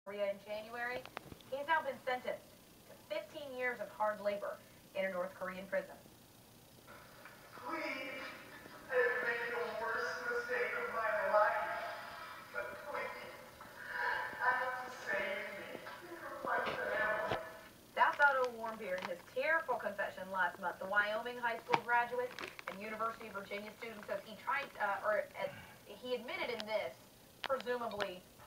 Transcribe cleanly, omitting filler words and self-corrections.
Korea in January. He's now been sentenced to 15 years of hard labor in a North Korean prison. Please, I have made the worst mistake of my life. But please, ask to save me from my family. That's Otto Warmbier in his tearful confession last month. The Wyoming high school graduate and University of Virginia student says he tried, he admitted in this, presumably